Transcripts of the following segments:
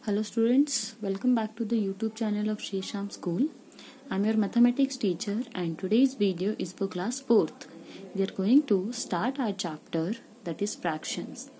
Hello students, welcome back to the YouTube channel of Shrisham School. I am your mathematics teacher and today's video is for class 4th. We are going to start our chapter, that is fractions.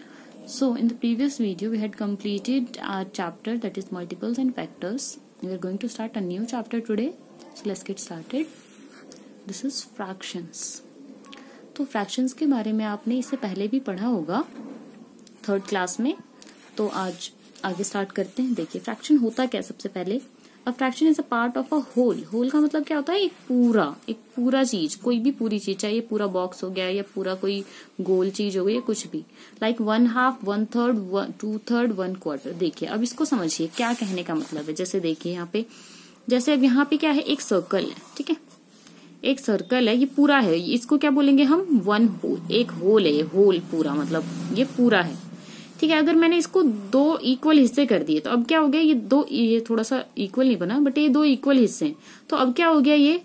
So in the previous video we had completed our chapter, that is multiples and factors. We are going to start a new chapter today. So let's get started. This is fractions. तो fractions के बारे में आपने इससे पहले भी पढ़ा होगा 3rd क्लास में. तो आज आगे स्टार्ट करते हैं. देखिए फ्रैक्शन होता क्या है. सबसे पहले a fraction is a part of a whole. Whole का मतलब क्या होता है? एक पूरा चीज, कोई भी पूरी चीज, चाहे ये पूरा बॉक्स हो गया या पूरा कोई गोल चीज हो गई या कुछ भी. लाइक 1/2, 1/3, 2/3, 1/4. देखिए अब इसको समझिए क्या कहने का मतलब है. जैसे देखिए यहाँ पे, जैसे अब यहाँ पे क्या है, एक सर्कल है. ठीक है, एक सर्कल है, ये पूरा है. इसको क्या बोलेंगे हम? One whole. एक होल है ये, होल पूरा मतलब ये पूरा है. ठीक है, अगर मैंने इसको 2 इक्वल हिस्से कर दिए तो अब क्या हो गया, ये थोड़ा सा इक्वल नहीं बना बट ये 2 इक्वल हिस्से हैं. तो अब क्या हो गया ये,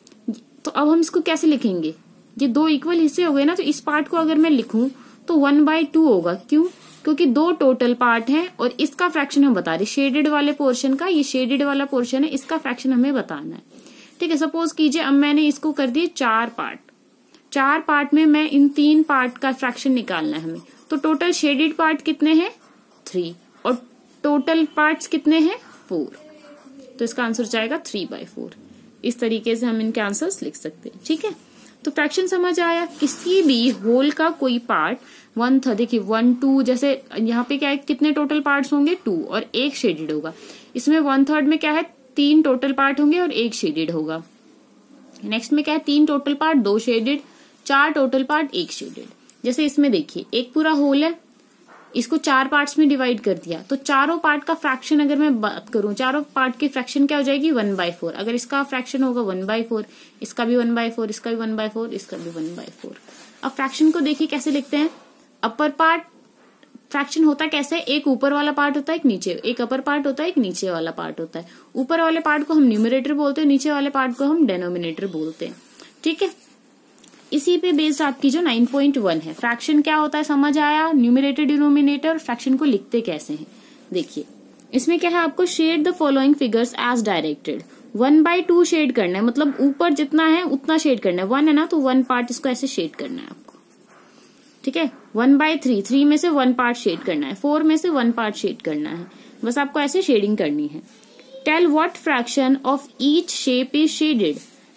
तो अब हम इसको कैसे लिखेंगे? ये 2 इक्वल हिस्से हो गए ना, तो इस पार्ट को अगर मैं लिखूं तो 1/2 होगा. क्यों? क्योंकि 2 टोटल पार्ट हैं और इसका फ्रैक्शन हम बता रहे. शेडेड वाले पोर्शन का, ये शेडेड वाला पोर्शन है, इसका फ्रैक्शन हमें बताना है. ठीक है, सपोज कीजिए अब मैंने इसको कर दिए 4 पार्ट. 4 पार्ट में मैं इन 3 पार्ट का फ्रैक्शन निकालना है हमें. तो टोटल शेडेड पार्ट कितने हैं? 3 और टोटल पार्ट्स कितने हैं? 4. तो इसका आंसर जाएगा 3/4. इस तरीके से हम इनके आंसर्स लिख सकते हैं. ठीक है, तो फ्रैक्शन समझ आया. किसी भी होल का कोई पार्ट 1/3, देखिए 1, 2, जैसे यहाँ पे क्या है, कितने टोटल पार्ट्स होंगे? 2 और 1 शेडेड होगा. इसमें 1/3 में क्या है, 3 टोटल पार्ट होंगे और 1 शेडेड होगा. नेक्स्ट में क्या है, 3 total part, 2 shaded, 4 total part, 1 shaded. जैसे इसमें देखिए एक पूरा होल है, इसको 4 पार्ट्स में डिवाइड कर दिया. तो चारों पार्ट का फ्रैक्शन अगर मैं बात करूं, चारों पार्ट की फ्रैक्शन क्या हो जाएगी? 1/4. अगर इसका फ्रैक्शन होगा 1/4, इसका भी 1/4, इसका भी 1/4, इसका भी 1/4. अब फ्रैक्शन को देखिए कैसे लिखते हैं. अपर पार्ट फ्रैक्शन होता कैसे? एक ऊपर वाला पार्ट होता है, एक नीचे, एक अपर पार्ट होता है, एक नीचे वाला पार्ट होता है. ऊपर वाले पार्ट को हम न्यूमरेटर बोलते हैं, नीचे वाले पार्ट को हम डेनोमिनेटर बोलते हैं. ठीक है, इसी पे बेस्ड आपकी जो 9.1 है. फ्रैक्शन क्या होता है समझ आया? Numerator, denominator. फ्रैक्शन को लिखते कैसे हैं देखिए. इसमें क्या है, आपको shade the following figures as directed. 1/2 shade करना है, मतलब ऊपर जितना है उतना शेड करना है. 1 है ना, तो 1 पार्ट इसको ऐसे शेड करना है आपको. ठीक है, 1/3, 3 में से 1 पार्ट शेड करना है, 4 में से 1 पार्ट शेड करना है. बस आपको ऐसे शेडिंग करनी है. Tell what fraction of each shape is shaded.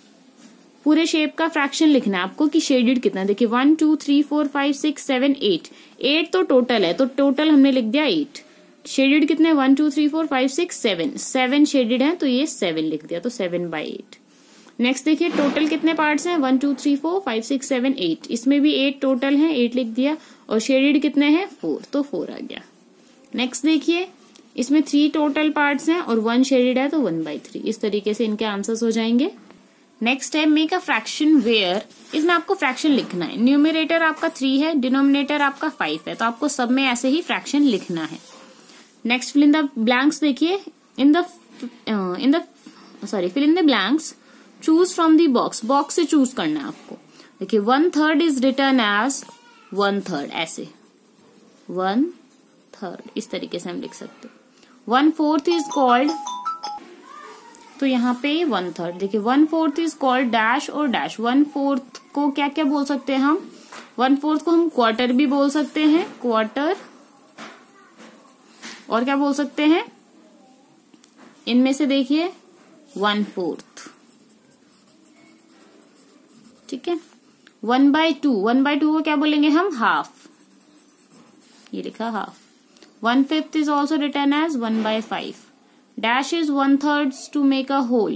पूरे शेप का फ्रैक्शन लिखना है आपको कि शेडेड कितना. देखिए 1, 2, 3, 4, 5, 6, 7, 8. 8 तो टोटल है, तो टोटल हमने लिख दिया 8. शेडेड कितने? 1, 2, 3, 4, 5, 6, 7. 7 शेडेड है तो ये 7 लिख दिया, तो 7/8. नेक्स्ट देखिए टोटल कितने पार्ट्स हैं? 1, 2, 3, 4, 5, 6, 7, 8. इसमें भी 8 टोटल है, 8 लिख दिया. और शेडेड कितने हैं? 4, तो 4 आ गया. नेक्स्ट देखिए इसमें 3 टोटल पार्ट्स हैं और 1 शेडेड है, तो 1/3. इस तरीके से इनके आंसर्स हो जाएंगे. नेक्स्ट है मेक अ फ्रैक्शन वेयर. इसमें आपको फ्रैक्शन लिखना है. न्यूमरेटर आपका 3 है, डिनोमिनेटर आपका 5 है, तो आपको सब में ऐसे ही फ्रैक्शन लिखना है. Next fill in the blanks. देखिए fill in the blanks. Choose from the box. Box से चूज करना है आपको. देखिए 1/3 इज रिटर्न एज 1/3, ऐसे 1/3 इस तरीके से हम लिख सकते हैं. 1/4 इज कॉल्ड, तो यहाँ पे 1/3. देखिए 1/4 इज कॉल्ड डैश और डैश. 1/4 को क्या क्या बोल सकते हैं हम? 1/4 को हम क्वार्टर भी बोल सकते हैं, क्वार्टर. और क्या बोल सकते हैं इनमें से? देखिए 1/4. ठीक है, 1/2. 1/2 को क्या बोलेंगे हम? हाफ. ये लिखा half. 1/5 is also written as 1/5. Dash is 1/3 to make a whole.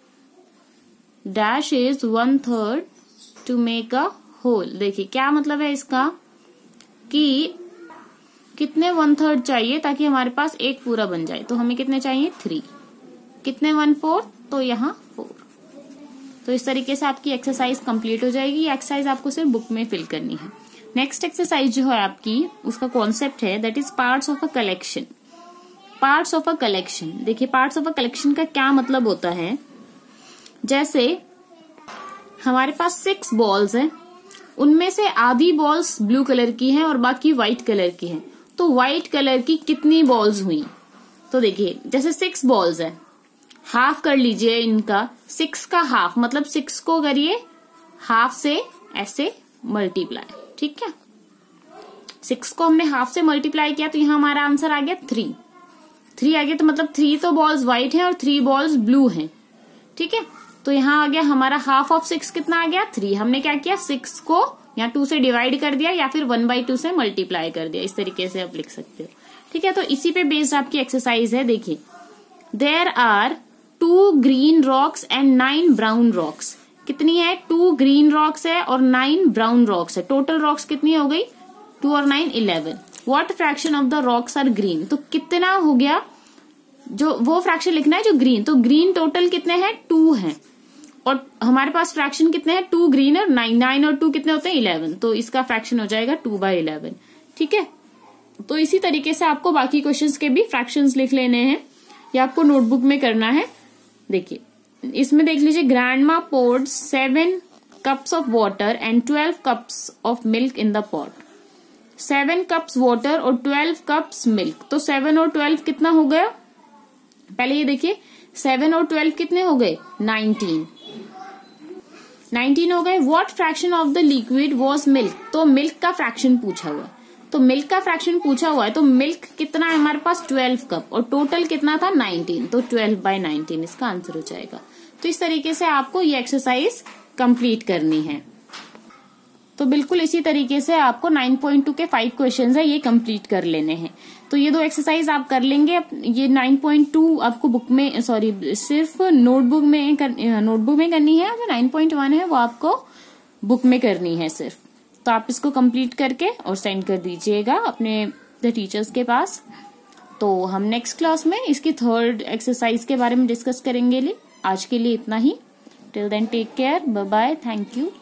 Dash is 1/3 to make a whole. देखिए क्या मतलब है इसका, कि कितने 1/3 चाहिए ताकि हमारे पास एक पूरा बन जाए. तो हमें कितने चाहिए? 3. कितने 1/4? तो यहाँ 4. तो इस तरीके से आपकी एक्सरसाइज कंप्लीट हो जाएगी. ये एक्सरसाइज आपको सिर्फ बुक में फिल करनी है. नेक्स्ट एक्सरसाइज जो है आपकी, उसका कॉन्सेप्ट है that is parts of a collection. Parts of a collection. देखिए पार्ट्स ऑफ अ कलेक्शन का क्या मतलब होता है. जैसे हमारे पास 6 बॉल्स हैं, उनमें से आधी बॉल्स ब्लू कलर की हैं और बाकी व्हाइट कलर की हैं. तो व्हाइट कलर की कितनी बॉल्स हुई? तो देखिए जैसे 6 बॉल्स है, हाफ कर लीजिए इनका, 6 का हाफ मतलब 6 को करिए हाफ से ऐसे मल्टीप्लाई, ठीक है। 6 को हमने हाफ से मल्टीप्लाई किया तो यहाँ हमारा आंसर आ गया 3 आ गया। तो मतलब 3 तो बॉल्स व्हाइट हैं और 3 बॉल्स ब्लू हैं, ठीक है। तो यहाँ आ गया हमारा हाफ ऑफ 6 कितना आ गया 3। हमने क्या किया 6 को यहाँ 2 से डिवाइड कर दिया या फिर 1/2 से मल्टीप्लाई कर दिया, इस तरीके से आप लिख सकते हो, ठीक है। तो इसी पे बेस्ड आपकी एक्सरसाइज है। देखिए there are 2 green rocks and 9 brown rocks. कितनी है 2 ग्रीन रॉक्स है और 9 ब्राउन रॉक्स है। टोटल रॉक्स कितनी हो गई 2 और 9 11। What fraction of the rocks are green. तो कितना हो गया, जो वो फ्रैक्शन लिखना है जो ग्रीन। तो ग्रीन टोटल कितने हैं 2 हैं और हमारे पास फ्रैक्शन कितने हैं 2 ग्रीन और 9 और 2 कितने होते हैं 11। तो इसका फ्रैक्शन हो जाएगा 2/11, ठीक है। तो इसी तरीके से आपको बाकी क्वेश्चंस के भी फ्रैक्शंस लिख लेने हैं, या आपको नोटबुक में करना है। देखिए इसमें देख लीजिए grandma poured 7 cups of water and 12 cups of milk in the pot। 7 cups water और 12 cups milk। तो 7 और 12 कितना हो गया, पहले ये देखिए 7 और 12 कितने हो गए 19 हो गए। What fraction of the liquid was milk. तो मिल्क का फ्रैक्शन पूछा हुआ है, तो मिल्क का फ्रैक्शन पूछा हुआ है तो मिल्क कितना है हमारे पास 12 कप और टोटल कितना था 19। तो 12/19 इसका आंसर हो जाएगा। तो इस तरीके से आपको ये एक्सरसाइज कंप्लीट करनी है। तो बिल्कुल इसी तरीके से आपको 9.2 के 5 क्वेश्चंस है ये कंप्लीट कर लेने हैं। तो ये 2 एक्सरसाइज आप कर लेंगे। ये 9.2 आपको बुक में सिर्फ नोटबुक में करनी है, जो 9.1 है वो आपको बुक में करनी है सिर्फ। तो आप इसको कंप्लीट करके और सेंड कर दीजिएगा अपने टीचर्स के पास। तो हम नेक्स्ट क्लास में इसकी 3rd एक्सरसाइज के बारे में डिस्कस करेंगे। आज के लिए इतना ही। Till then take care, bye bye, thank you.